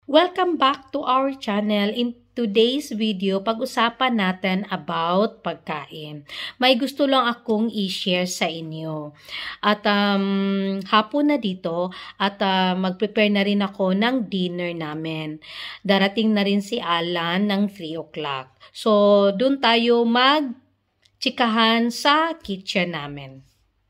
Welcome back to our channel. In today's video, pag-usapan natin about pagkain. May gusto lang akong i-share sa inyo. At hapon na dito at mag-prepare na rin ako ng dinner namin. Darating na rin si Alan ng 3 o'clock. So, dun tayo mag-chikahan sa kitchen namin.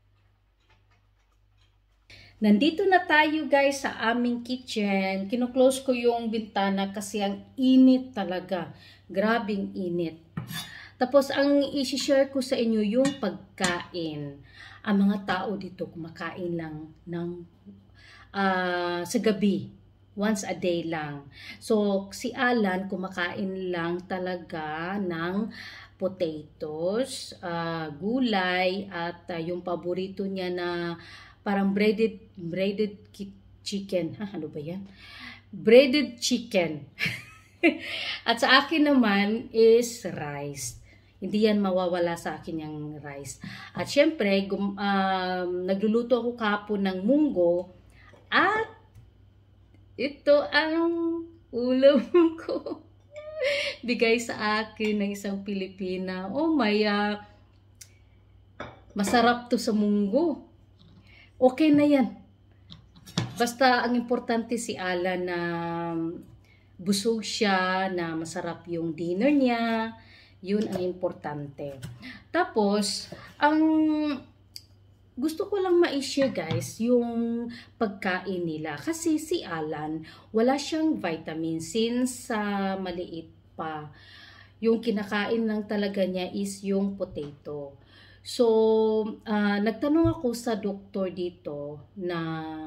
Nandito na tayo guys sa aming kitchen. Kino-close ko yung bintana kasi ang init talaga. Grabing init. Tapos ang i-share ko sa inyo yung pagkain. Ang mga tao dito kumakain lang ng sa gabi. Once a day lang. So si Alan kumakain lang talaga ng potatoes, gulay at yung paborito niya na parang breaded chicken. Ano ba yan? Breaded chicken. At sa akin naman is rice. Hindi yan mawawala sa akin yung rice. At syempre, nagluluto ako kahapon ng munggo. At ito ang ulam ko. Bigay sa akin ng isang Pilipina. Oh my, masarap to sa munggo. Okay na yan. Basta ang importante si Alan na busog siya, na masarap yung dinner niya. Yun ang importante. Tapos, ang gusto ko lang ma-share guys, yung pagkain nila. Kasi si Alan, wala siyang vitamin since maliit pa. Yung kinakain lang talaga niya is yung potato. So, nagtanong ako sa doktor dito na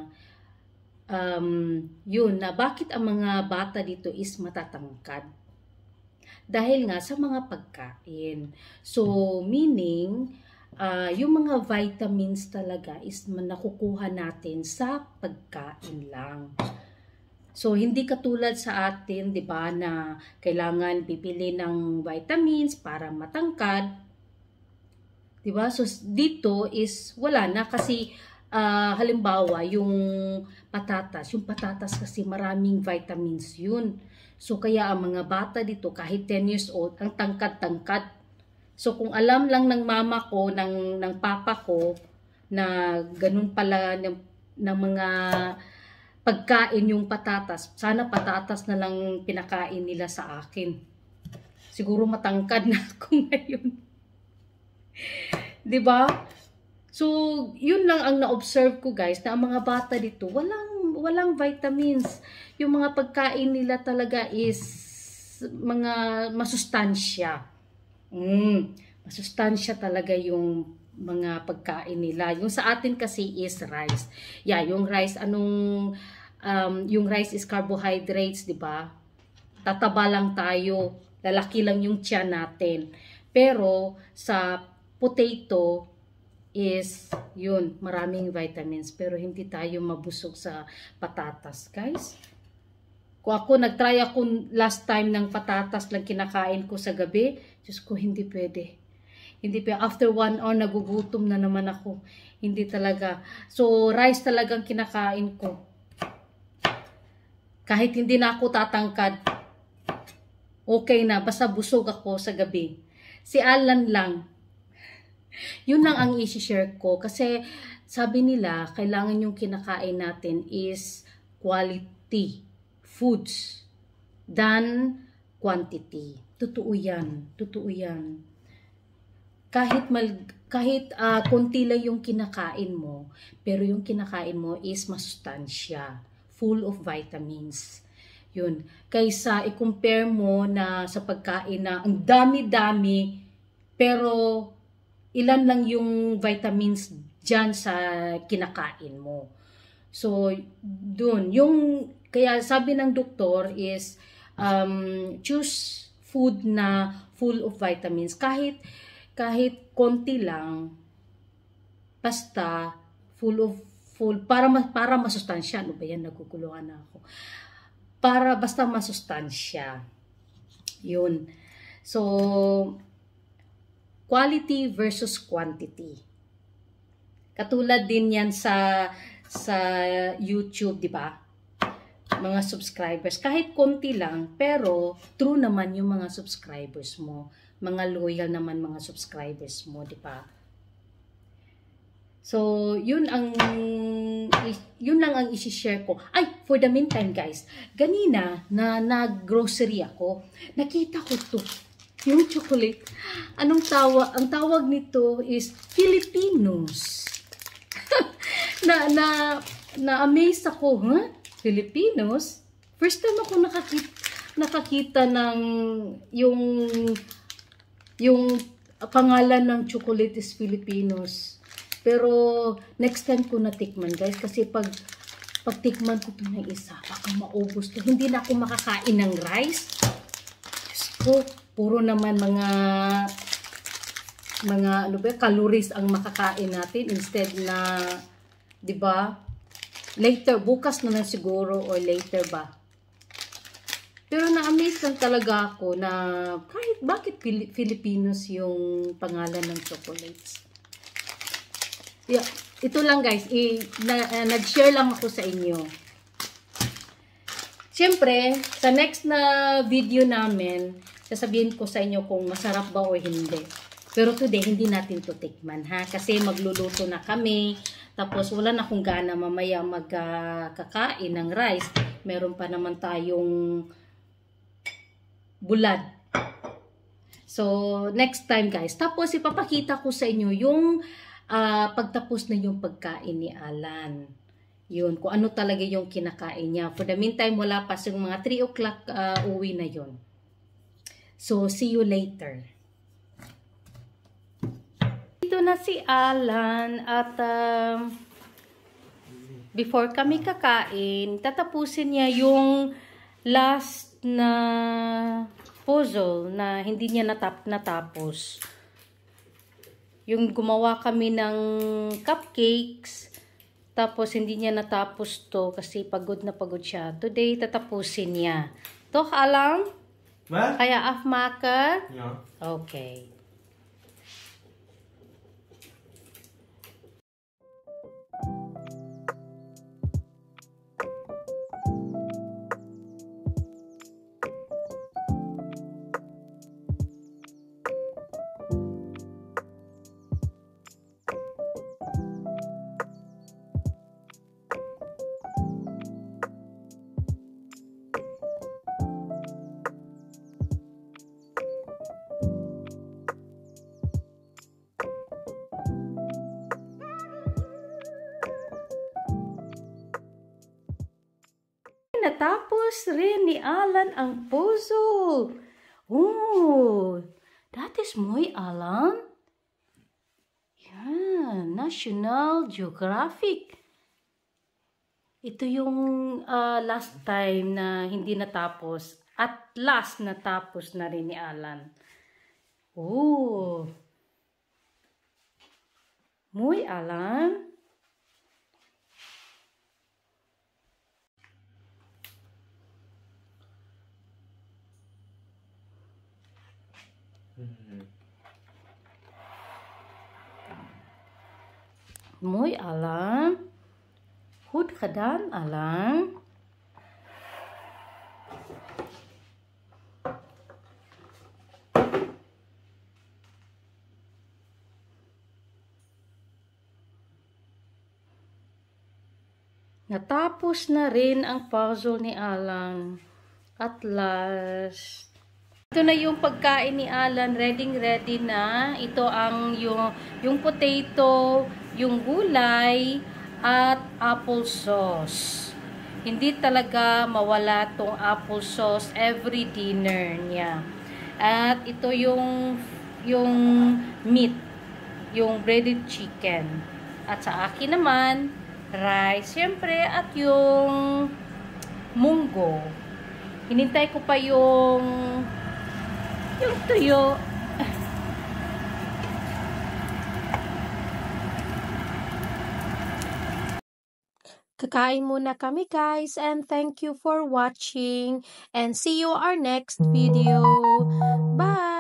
yun, na bakit ang mga bata dito is matatangkad. Dahil nga sa mga pagkain. So, meaning, yung mga vitamins talaga is nakukuha natin sa pagkain lang. So, hindi katulad sa atin, di ba, na kailangan bibili ng vitamins para matangkad. Diba? So, dito is wala na kasi halimbawa yung patatas kasi maraming vitamins yun. So, kaya ang mga bata dito kahit 10 years old, ang tangkad-tangkad. So, kung alam lang ng mama ko, ng papa ko, na ganun pala ng mga pagkain yung patatas, sana patatas na lang pinakain nila sa akin. Siguro matangkad na ako ngayon. 'Di ba? So, yun lang ang na-observe ko guys, na ang mga bata dito walang vitamins. Yung mga pagkain nila talaga is mga masustansya. Masustansya talaga yung mga pagkain nila. Yung sa atin kasi is rice. Yeah, yung rice yung rice is carbohydrates, 'di ba? Tataba lang tayo, lalaki lang yung tiyan natin. Pero sa potato is yun, maraming vitamins, pero hindi tayo mabusog sa patatas, guys. Kung ako, nagtry ako last time ng patatas lang kinakain ko sa gabi, Diyos ko, hindi pwede. Hindi pwede. After 1 hour, nagugutom na naman ako. Hindi talaga. So, rice talagang kinakain ko. Kahit hindi na ako tatangkad, okay na, basta busog ako sa gabi. Si Alan lang, yun lang ang i-share ko kasi sabi nila kailangan yung kinakain natin is quality foods than quantity. Totoo yan. Totoo yan. Kahit konti lang yung kinakain mo, pero yung kinakain mo is masustansya, full of vitamins. Yun. Kaysa i-compare mo na sa pagkain na ang dami-dami, pero ilan lang yung vitamins dyan sa kinakain mo. So, dun. Kaya sabi ng doktor is, choose food na full of vitamins. Kahit konti lang, basta para masustansya. Ano ba yan? Naguguluhan na ako. Basta masustansya. Yun. So, quality versus quantity. Katulad din yan sa YouTube, di ba? mga subscribers. Kahit konti lang, pero true naman yung mga subscribers mo. Mga loyal naman mga subscribers mo, di ba? So, yun lang ang isi-share ko. Ay, for the meantime guys, ganina na nag-grocery ako, nakita ko to, yung chocolate. Anong tawag? Ang tawag nito is Filipinos. Na-amaze ako, huh? Filipinos? First time ako nakakita ng yung pangalan ng chocolate is Filipinos. Pero next time ko natikman guys, kasi pag tikman ko ito ng isa, baka maubos to. Hindi na ako makakain ng rice. Diyos ko, puro naman mga ano ba, calories ang makakain natin instead na, 'di ba? Later, bukas na lang siguro or later ba. Pero na-amaze lang talaga ako na bakit Filipinos yung pangalan ng chocolates. Yeah, ito lang guys, nag-share lang ako sa inyo. Siyempre, sa next na video namin, sasabihin ko sa inyo kung masarap ba o hindi. Pero today, hindi natin to tikman ha. Kasi magluluto na kami. Tapos wala na akong gana mamaya magkakain ng rice. Meron pa naman tayong bulad. So, next time guys. Tapos ipapakita ko sa inyo yung pagtapos na yung pagkain ni Alan. Yun, kung ano talaga yung kinakain niya. For the meantime, wala pa. So, mga 3 o'clock uwi na yun. So, see you later. Dito na si Alan at before kami kakain, tatapusin niya yung last na puzzle na hindi niya natapos. Yung gumawa kami ng cupcakes, tapos hindi niya natapos to kasi pagod na pagod siya. Today, tatapusin niya. Toch, alam? Wat? Ga je afmaken? Ja. Okay. Natapos rin ni Alan ang puzzle. Oh, that is muy Alan. Yan, National Geographic. Ito yung last time na hindi natapos. At last natapos na rin ni Alan. Oh, muy Alan. Muy Alan. Goed gedaan, Alan. Natapos na rin ang puzzle ni Alan. At last. Ito na yung pagkain ni Alan, ready na. Ito ang yung potato, yung gulay, at applesauce. Hindi talaga mawala tong applesauce every dinner niya. At ito yung meat, yung breaded chicken. At sa akin naman, rice, syempre, at yung munggo. Hinintay ko pa yung tuyo. Kakain muna kami guys, and thank you for watching, and see you our next video. Bye!